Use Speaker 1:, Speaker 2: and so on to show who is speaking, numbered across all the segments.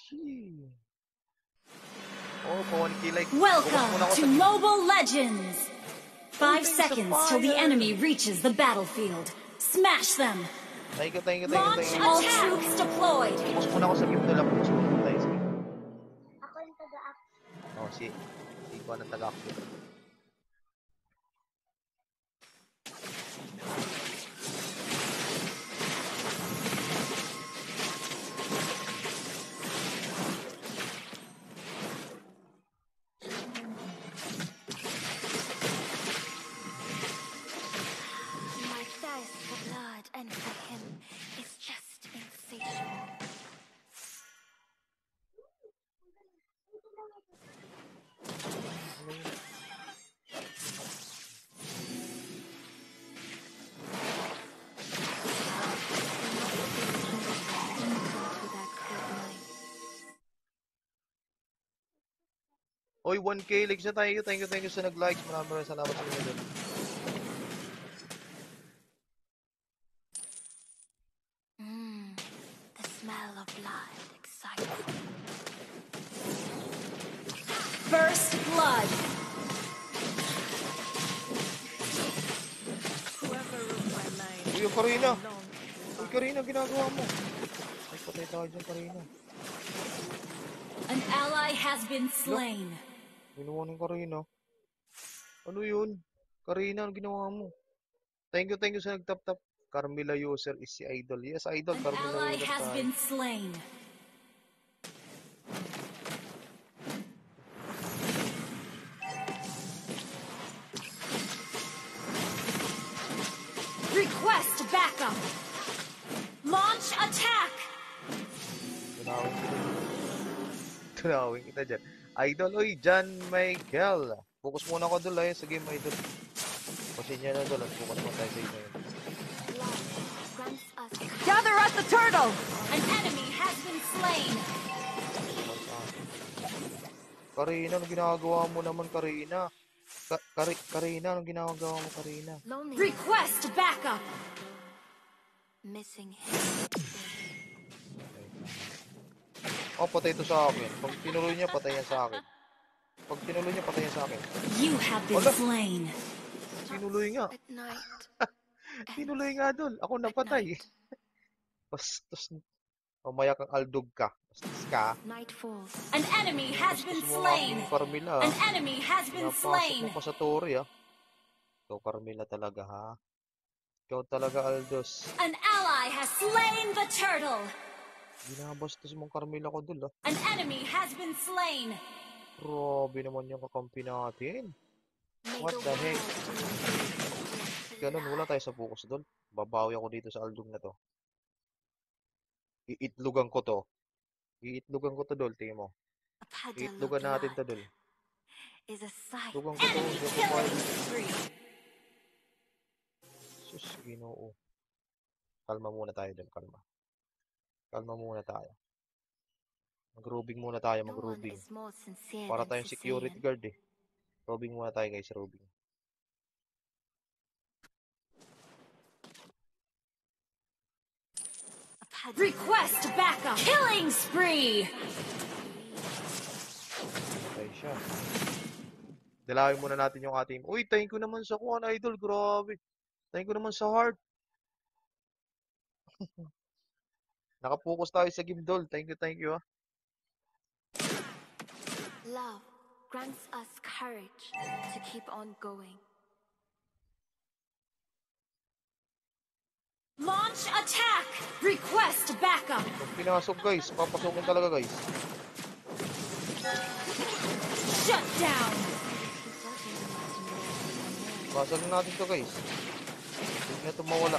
Speaker 1: Oh, 1K like.
Speaker 2: Welcome to Mobile Legends! 5 seconds till the enemy reaches the battlefield. Smash them!
Speaker 1: Thank you.
Speaker 2: Launch all troops deployed!
Speaker 1: Focus muna ako sa game doon lang. Focus muna tayo sa game.
Speaker 3: Ako yung taga-action.
Speaker 1: Oh, si ko ang taga-action. Oy, 1K likes na tayo. Thank you sa nag-likes. Maraming salamat sa inyo doon.
Speaker 4: The smell of blood excites me.
Speaker 2: First blood!
Speaker 1: Uy, Karina! Uy, Karina, ginagawa mo. Ay, patay tayo dyan, Karina.
Speaker 2: An ally has been slain.
Speaker 1: Ginawa ng Karina. Ano yun? Karina, ano ginawa mo? Thank you sa nag-tap-tap. Carmilla user is si Idol. Yes, Idol.
Speaker 2: An
Speaker 1: Carmilla
Speaker 2: ally
Speaker 1: user
Speaker 2: has
Speaker 1: tayo.
Speaker 2: been slain. Request backup. Launch attack.
Speaker 1: Tunawin kita dyan. Idol, oy, John Michael. Focus muna ako doon sa game, Idol. Kasi niya na doon. Focus mo tayo sa inyo yun.
Speaker 2: Gather at the turtle. An enemy has been slain.
Speaker 1: Karina, anong ginagawa mo naman, Karina? Karina, anong ginagawa mo, Karina?
Speaker 2: Request backup.
Speaker 4: Missing him.
Speaker 1: Oh, patay ito sa akin. Pag tinuloy niya, patay yan sa akin. Pag tinuloy niya, patay yan sa akin.
Speaker 2: You have been slain.
Speaker 1: Tinuloy nga.
Speaker 4: At night.
Speaker 1: Tinuloy nga doon. Ako napatay. Bastos. Mamaya kang aldog ka. Bastos ka.
Speaker 4: Night falls.
Speaker 2: An enemy has been slain.
Speaker 1: Carmilla.
Speaker 2: An enemy has been slain.
Speaker 1: Napasok mo pa sa Tori, ah. Ikaw, Carmilla talaga, ha? Ikaw talaga, Aldos.
Speaker 2: An ally has slain the turtle.
Speaker 1: Binabastos mong Carmilla ko dul, ah.
Speaker 2: An enemy has been slain.
Speaker 1: Grabe naman yung kakampi natin. What the heck? Ganun, wala tayo sa focus doon. Babawi ako dito sa aldog na to. Iitlugan ko to. Iitlugan ko to, Dol. Tingin mo. Iitlugan natin to, Dol. Iitlugan ko to.
Speaker 2: Enemy killing spree.
Speaker 1: Sus, Ginoo. Kalma muna tayo, Dol. Kalma. Kalma muna tayo. Mag-robing muna tayo, mag-robing. Para tayong security guard, eh. Robing muna tayo, guys. Robing.
Speaker 2: Request backup. Killing spree.
Speaker 1: Okay siya. Dalawin muna natin yung ating... Uy, thank you naman sa kuhan, Idol. Grabe. Thank you naman sa heart. Nakapokus tayo sa game, Dol. Thank you, ah.
Speaker 4: Love grants us courage to keep on going.
Speaker 2: Launch attack. Request backup.
Speaker 1: Pag pinasok, guys. Papasokin talaga, guys.
Speaker 2: Shut down.
Speaker 1: Basag natin to, guys. Huwag na ito mawala.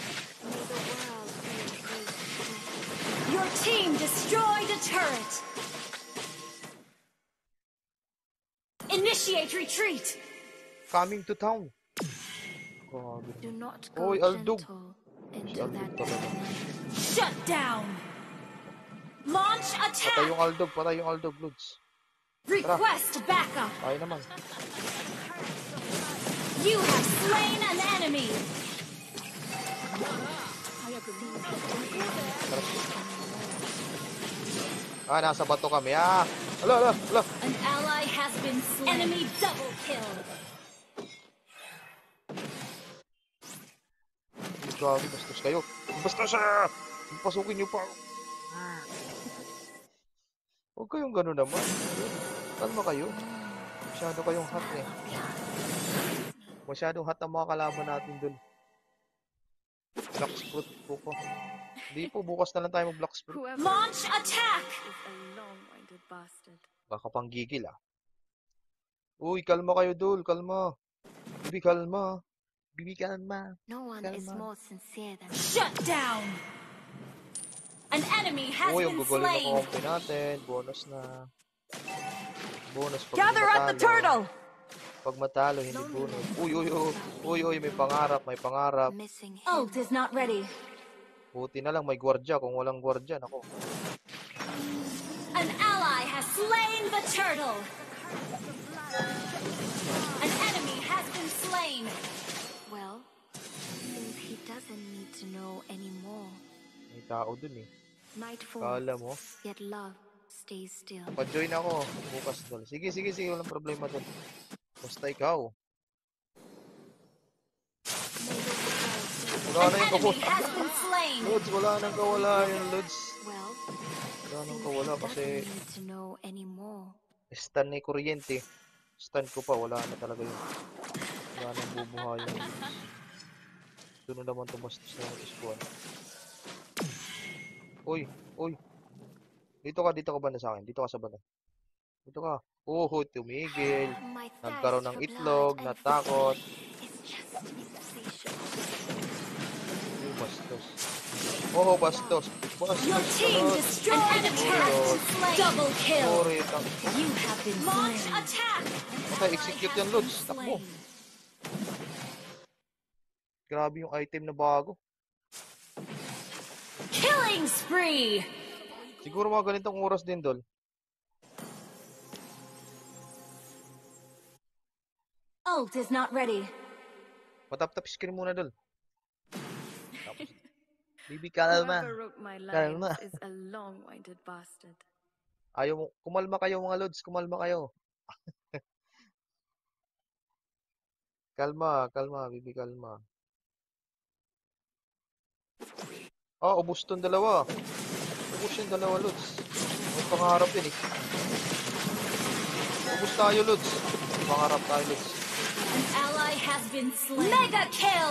Speaker 2: Your team destroyed a turret. Initiate retreat.
Speaker 1: Coming to town. Grabe.
Speaker 4: Do not go
Speaker 1: Oy, Aldog.
Speaker 4: gentle
Speaker 1: Si
Speaker 4: into
Speaker 1: Aldog
Speaker 4: that
Speaker 1: talaga.
Speaker 2: Shut down. Launch attack.
Speaker 1: Patay yung Aldog, Lods.
Speaker 2: Request backup.
Speaker 1: Tayo naman.
Speaker 2: You have slain an enemy.
Speaker 1: Ah, nasa bato kami. Ah! Ala!
Speaker 2: An ally has been slain. Enemy double kill.
Speaker 1: Grabe, bastos kayo. Bastos siya! Pasukin niyo pa. Huwag kayong gano'n naman. Kalma kayo. Masyado kayong hot eh. Masyadong hot ang mga kalaban natin dun. Black Sprut po ko. Hindi po, bukas na lang tayo mag-Black Sprut.
Speaker 4: Whoever
Speaker 2: Launch attack!
Speaker 4: is a long-winded bastard.
Speaker 1: Baka pang gigil ah. Uy, kalma kayo dul, kalma. Bibi, kalma. Bibi, kalma.
Speaker 4: No one is
Speaker 1: Kalma.
Speaker 4: more sincere than
Speaker 2: Shut down! An enemy has
Speaker 1: Uy, ang
Speaker 2: been
Speaker 1: guguling na
Speaker 2: slain.
Speaker 1: kompi natin. Bonus na. Bonus pag
Speaker 2: Gather
Speaker 1: hindi
Speaker 2: up the
Speaker 1: matalo.
Speaker 2: turtle!
Speaker 1: Pag matalo, hindi bonus. Uy, may pangarap, may pangarap.
Speaker 4: missing him.
Speaker 2: Ult is not ready.
Speaker 1: Buti na lang may gwardya. Kung walang gwardya, nako.
Speaker 2: An ally has slain the turtle. An enemy has been slain.
Speaker 4: Well, since he doesn't need to know anymore.
Speaker 1: May tao dun eh.
Speaker 4: Night
Speaker 1: Kala
Speaker 4: falls,
Speaker 1: mo.
Speaker 4: yet love stays still.
Speaker 1: Pa-join ako. Bukas dul. Sige. Walang problema dul. Basta ikaw. Wala
Speaker 2: An
Speaker 1: na yung
Speaker 2: enemy
Speaker 1: kawala.
Speaker 2: has been slain.
Speaker 1: Lods, wala nang kawala yung Lods.
Speaker 4: Well,
Speaker 1: Wala nang
Speaker 4: since
Speaker 1: kawala
Speaker 4: he
Speaker 1: kasi
Speaker 4: doesn't need to know anymore.
Speaker 1: stun ni kuryente. Stun ko pa, wala na talaga yun. Wala nang bubuhay yung Lods. Doon na naman tumastos na yung iskuan. Uy. Dito ka banda sa akin. Dito ka sa banda. Dito ka. Tumigil.
Speaker 4: My
Speaker 1: Nagkaroon
Speaker 4: thirst
Speaker 1: ng
Speaker 4: for
Speaker 1: itlog,
Speaker 4: blood and
Speaker 1: natakot.
Speaker 4: It's just insatiable.
Speaker 1: Bastos. Bastos.
Speaker 2: Your team
Speaker 1: Sunod.
Speaker 2: destroyed an enemy has been slain. Double kill.
Speaker 1: Sorry.
Speaker 2: You have been launch attack.
Speaker 1: Okay, execute yan, Lods. Takbo. Grabe yung item na bago.
Speaker 2: Killing spree.
Speaker 1: Siguro mga ganitong oras din, Dol.
Speaker 2: Ult is not ready.
Speaker 1: Matap-tap screen muna, Dol. Tapos, Bibi, kalma.
Speaker 4: Whoever wrote my
Speaker 1: Kalma.
Speaker 4: lines is a long-winded bastard.
Speaker 1: Ayaw mo. Kumalma kayo, mga Lods. Kumalma kayo. Kalma. Bibi, kalma. Ubos tong dalawa. Ubos yung dalawa, Lods. May pangarap yun eh. Ubos tayo, Lods. May pangarap tayo, Lods.
Speaker 2: An ally has been slain. Mega kill.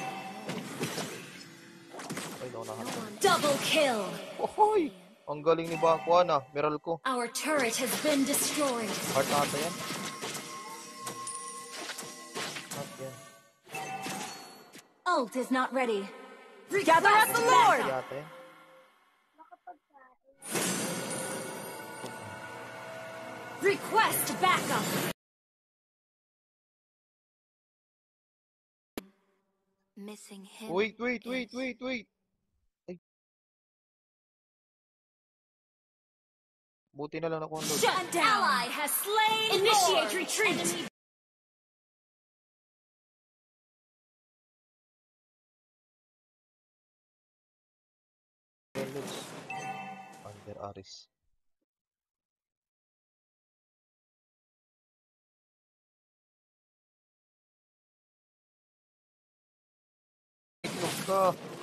Speaker 1: Ay, naunahan.
Speaker 2: Double kill.
Speaker 1: Ohoy! Ang galing ni Bakuan ah. Meral ko.
Speaker 2: Our turret has been destroyed.
Speaker 1: Heart ata yan. Heart yan.
Speaker 2: Ult is not ready. Gather up the Lord.
Speaker 1: Yata yan.
Speaker 2: Request backup.
Speaker 4: Missing him.
Speaker 1: Wait.
Speaker 4: is-
Speaker 1: Ay. Buti na lang ako ang load.
Speaker 2: Shut down. Ally has slain. Initiate retreat.
Speaker 1: Loads. Under Aris. Itlog ka.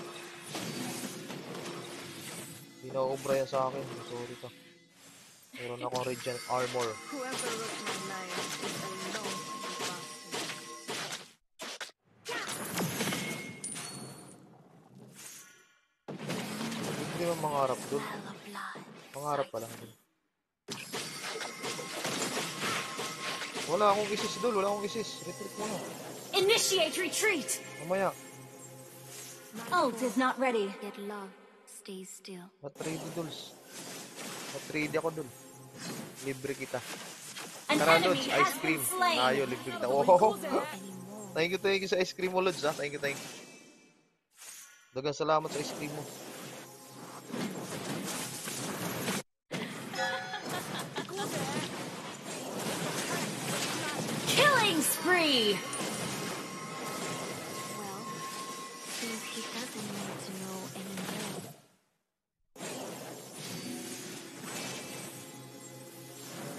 Speaker 1: Hindi na obra yan sa akin. Sorry ka. Meron akong Radiant Armor.
Speaker 4: Whoever wrote my lines is a long-winded bastard.
Speaker 1: Hindi naman mangarap doon.
Speaker 4: Well of blood.
Speaker 1: Mangarap pa lang doon. Wala akong isis doon. Retreat muna.
Speaker 2: Initiate retreat.
Speaker 1: Mamaya.
Speaker 2: Ult is not ready.
Speaker 4: Yet love stays still.
Speaker 1: Matrady Dulls. Matrady ako dun. Libre kita.
Speaker 2: An
Speaker 1: Tara,
Speaker 2: enemy
Speaker 1: Lods.
Speaker 2: has
Speaker 1: Ice
Speaker 2: been
Speaker 1: cream.
Speaker 2: slain.
Speaker 1: Tayo, libre kita. Oh,
Speaker 4: Anymore.
Speaker 1: thank you sa ice cream mo, Lods, ha. Thank you. Dagang salamat sa ice cream mo.
Speaker 2: Killing spree.
Speaker 4: Well, since he doesn't need to know anymore.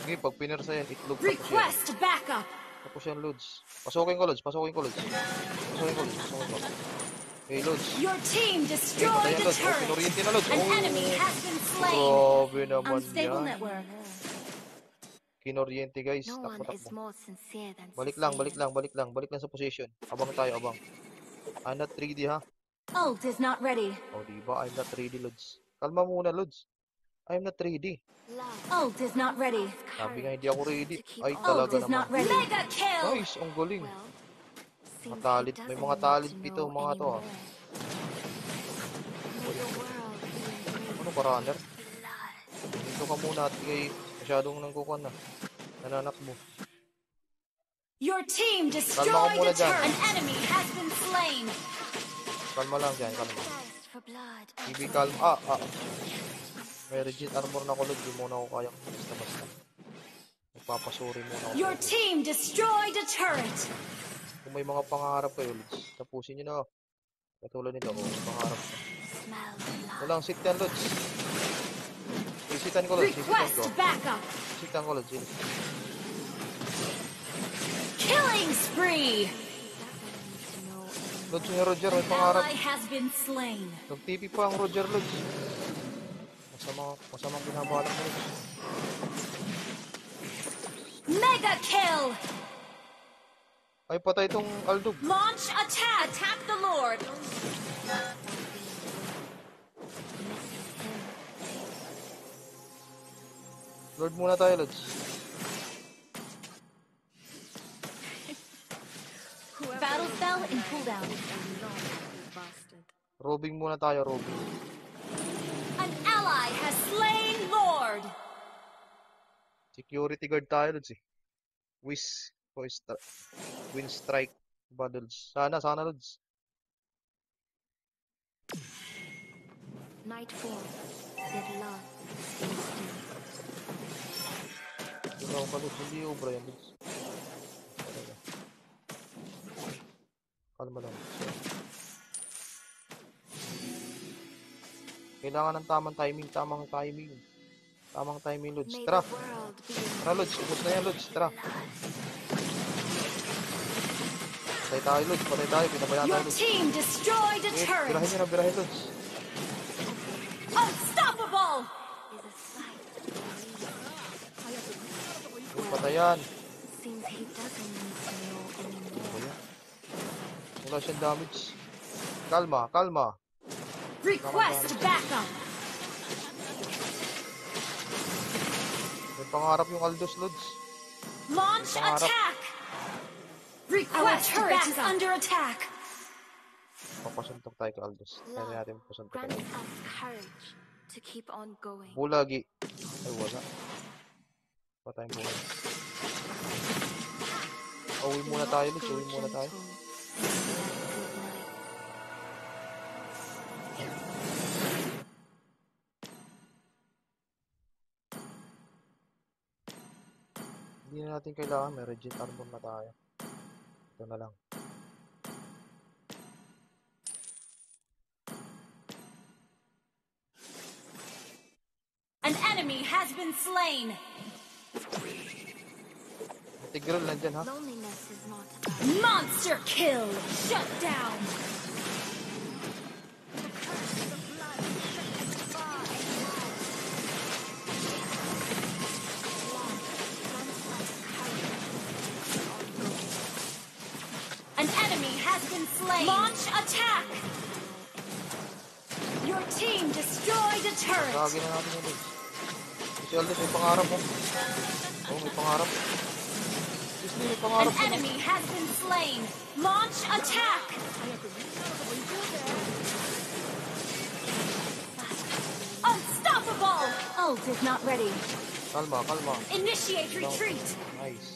Speaker 1: Sige, pag pinersa yan, itlog tapos yan.
Speaker 2: Request backup.
Speaker 1: Tapos yan, Lods. Pasukin ko, Lods. Pasukin ko, Lods. Pasukin ko, Lods. Pasukin ko. Okay, Lods.
Speaker 2: Your team
Speaker 1: Okay,
Speaker 2: destroyed
Speaker 1: patayan,
Speaker 2: a
Speaker 1: Lods. Oh,
Speaker 2: turret.
Speaker 1: pinoriente na, Lods.
Speaker 2: An
Speaker 1: Oh,
Speaker 2: enemy has been slain.
Speaker 1: grabe naman
Speaker 2: Unstable
Speaker 1: yan.
Speaker 2: network.
Speaker 1: Kinoriente, guys.
Speaker 4: No one is
Speaker 1: Takbo-takbo.
Speaker 4: more sincere than
Speaker 1: Balik lang,
Speaker 4: Cecilia.
Speaker 1: balik lang, balik lang. Balik lang sa position. Abang tayo, abang. I'm not 3D, ha?
Speaker 2: Ult is not ready.
Speaker 1: O, diba? I'm not 3D, Lods. Kalma muna, Lods. I'm not 3D.
Speaker 4: Love
Speaker 2: Ult is not ready.
Speaker 1: Sabi nga, hindi ako ready.
Speaker 4: to keep
Speaker 1: Ay,
Speaker 4: on
Speaker 2: Ult
Speaker 1: talaga
Speaker 2: is not
Speaker 1: naman.
Speaker 2: ready. Mega kill.
Speaker 1: Nice, ang galing.
Speaker 4: well. Seems
Speaker 1: Talent.
Speaker 4: he
Speaker 1: May
Speaker 4: doesn't
Speaker 1: mga
Speaker 4: need
Speaker 1: talent
Speaker 4: to
Speaker 1: dito,
Speaker 4: know
Speaker 1: mga to, ah.
Speaker 4: anymore. May the world be embraced
Speaker 1: Ano ka, runner?
Speaker 4: with blood.
Speaker 1: Dito ka muna at kay masyadong nangkukan na. Nananakbo.
Speaker 2: Your team
Speaker 1: Kalma ka
Speaker 2: destroyed
Speaker 1: muna
Speaker 2: a
Speaker 1: dyan.
Speaker 2: turret. An enemy has been slain.
Speaker 1: Kalma lang dyan, kalma.
Speaker 4: Thirst for blood.
Speaker 1: Bibi, kalma. May rigid armor na kulod. Di muna ako kayang basta-basta. Nagpapasuri muna ako.
Speaker 2: Your team destroyed a turret.
Speaker 1: Kung may mga pangarap kayo, Lods, tapusin nyo na. Katulad nito, may pangarap ka.
Speaker 4: Smell of blood.
Speaker 1: Walang sit yan, Lods. Sisitan ko, Lods. Sisitan
Speaker 2: Request
Speaker 1: ko.
Speaker 2: backup.
Speaker 1: Sisitan ko, Lods.
Speaker 2: Killing spree.
Speaker 4: To know anymore.
Speaker 1: Lods, ni Roger, may pangarap.
Speaker 2: Ally has been slain.
Speaker 1: Nag-TP pa ang Roger, Lods. Masamang binabalak mo, Lods.
Speaker 2: Mega kill.
Speaker 1: Ay, patay itong Aldog.
Speaker 2: Launch attack. Attack the Lord.
Speaker 1: Lord muna tayo, Lods.
Speaker 2: Battle spell in cooldown.
Speaker 1: Robing muna tayo, robing.
Speaker 2: An ally has slain Lord.
Speaker 1: Security guard tayo, Lods eh. Wind strike battles. Sana, Lods.
Speaker 4: Night falls, yet love stays still.
Speaker 1: Wala ko pa, Lods. Hindi obra yan, Lods. Kalma lang. Kailangan ng tamang timing, Tamang timing, Lods.
Speaker 4: May
Speaker 1: Tara,
Speaker 4: the world be
Speaker 1: tara, Lods. Ubus na yan, Lods. Tara. Patay tayo, Lods. Patay tayo. Pinabayaan
Speaker 2: Your
Speaker 1: tayo, Lods.
Speaker 2: team destroyed a
Speaker 1: Birahin
Speaker 2: turret.
Speaker 1: nyo na, birahin, Lods.
Speaker 2: Unstoppable.
Speaker 4: is a sight to believe.
Speaker 1: Uy, patayan.
Speaker 4: Seems he doesn't need to know anymore.
Speaker 1: Wala. Wala siyang damage. Kalma, kalma.
Speaker 2: Request backup.
Speaker 1: May pangarap yung Aldos, Lods.
Speaker 2: Launch
Speaker 1: Pangarap.
Speaker 2: attack. Request turret is under attack.
Speaker 1: Papasuntok tayo kay Aldos. Kaya natin pasuntok
Speaker 4: Grant
Speaker 1: tayo.
Speaker 4: us courage to keep on going.
Speaker 1: Bulagi. Ay, wala. Patay muna. Uwi muna tayo, Lods. Uwi muna tayo. Hindi na natin kailangan. May rigid armor na tayo. Ito na lang.
Speaker 2: An enemy has been slain.
Speaker 1: Tigreal nandyan, ha?
Speaker 4: Loneliness is not bad.
Speaker 2: Monster kill. Shut down. An enemy has been slain. Launch attack. Your team destroyed a turret.
Speaker 1: Gagawin na natin yun, Lods. Si Aldos, may pangarap, ha? Oo, may pangarap. Disney, may
Speaker 2: An
Speaker 1: pangarap.
Speaker 2: enemy has been slain. Launch attack. Unstoppable. Ult is not ready.
Speaker 1: Kalma, kalma.
Speaker 2: Initiate retreat.
Speaker 1: Nice.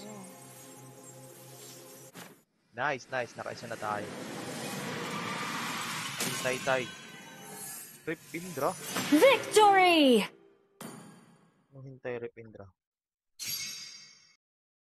Speaker 1: Nice. Nakaisa na tayo. Hintay. Rip Indra?
Speaker 2: Victory.
Speaker 1: Anong hintay, Rip Indra?